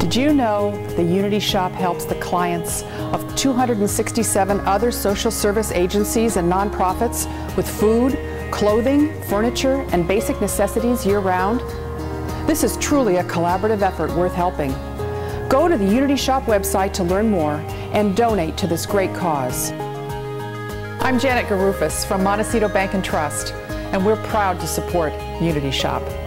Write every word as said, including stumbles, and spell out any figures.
Did you know the Unity Shoppe helps the clients of two hundred sixty-seven other social service agencies and nonprofits with food, clothing, furniture, and basic necessities year-round? This is truly a collaborative effort worth helping. Go to the Unity Shoppe website to learn more and donate to this great cause. I'm Janet Garufis from Montecito Bank Trust, and we're proud to support Unity Shoppe.